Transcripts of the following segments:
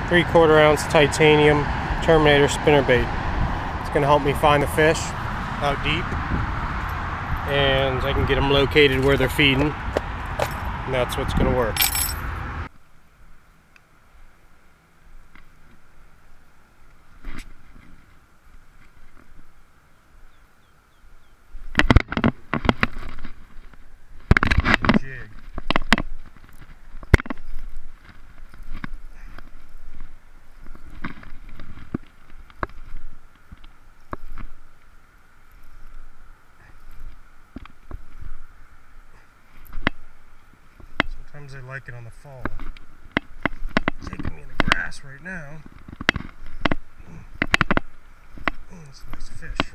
3/4 ounce titanium Terminator spinnerbait. It's going to help me find the fish out deep, and I can get them located where they're feeding, and that's what's going to work. Jig. Sometimes I like it on the fall. Taking me in the grass right now. That's a nice fish.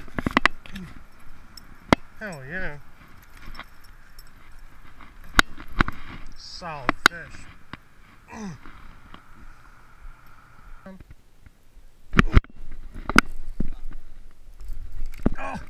Hell yeah. Solid fish. Oh!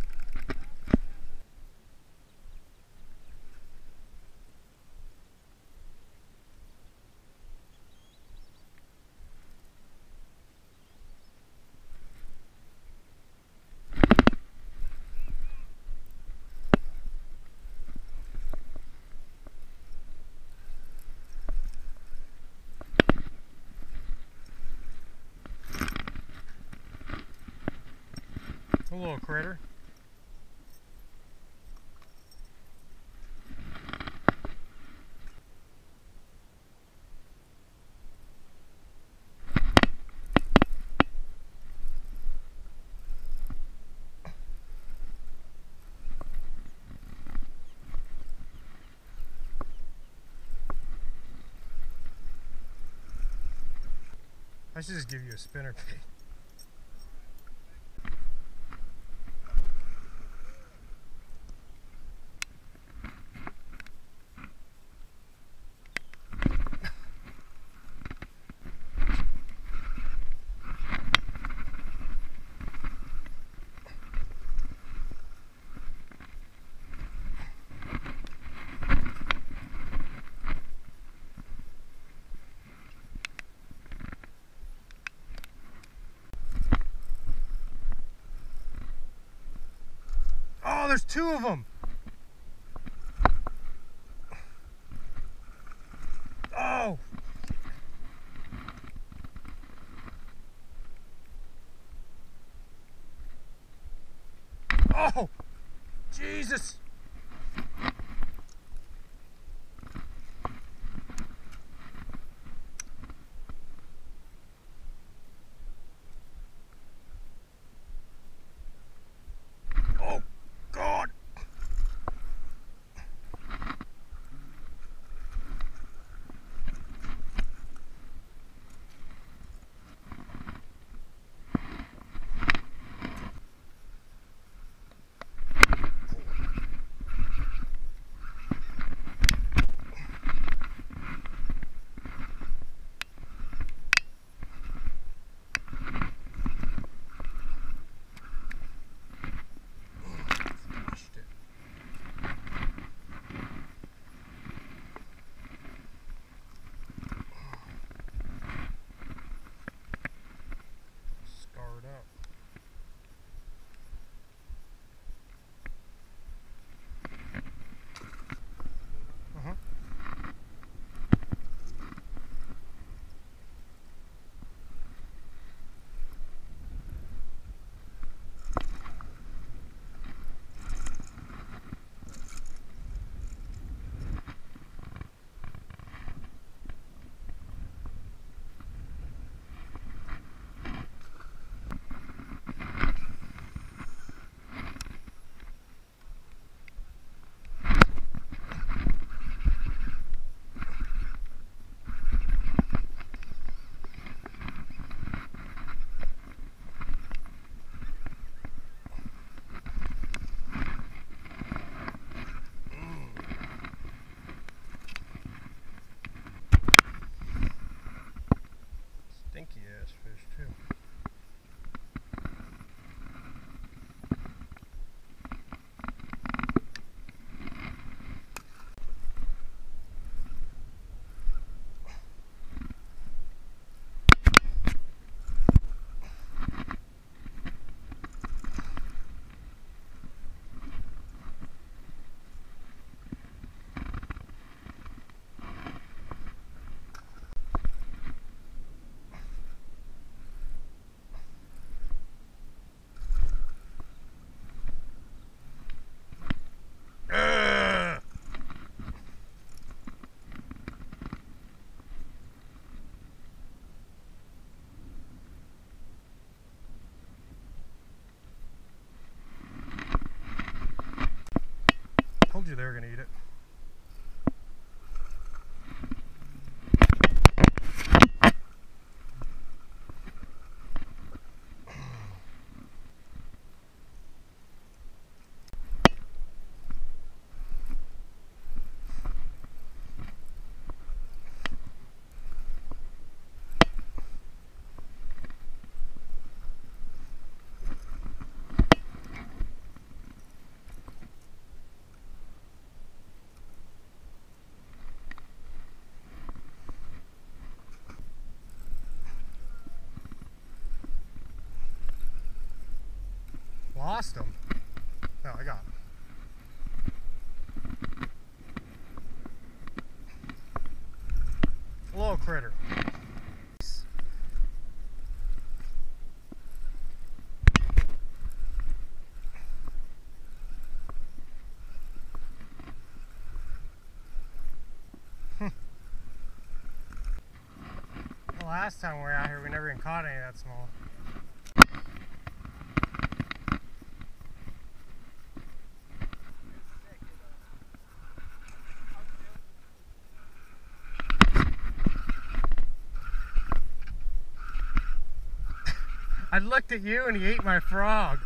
A little critter. I should just give you a spinnerbait. Oh, there's two of them. Oh. Oh, Jesus. Oh, God. you they were going to eat it. Lost him. No, I got him. Little critter. The last time we were out here, we never even caught any that small. I looked at you and he ate my frog.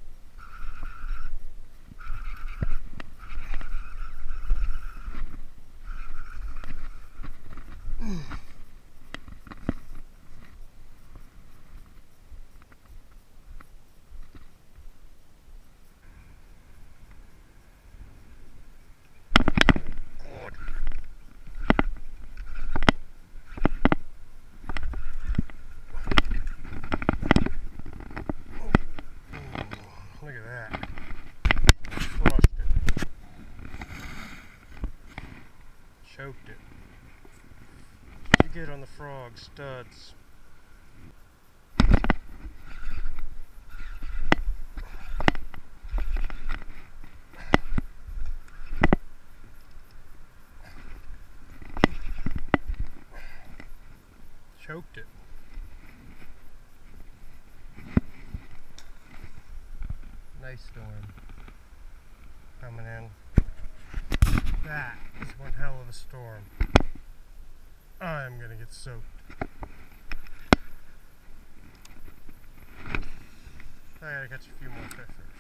Look at that. Crushed it. Choked it. What'd you get on the frog? Studs. Choked it. Nice storm coming in. That is one hell of a storm. I'm gonna get soaked. I gotta catch a few more fish.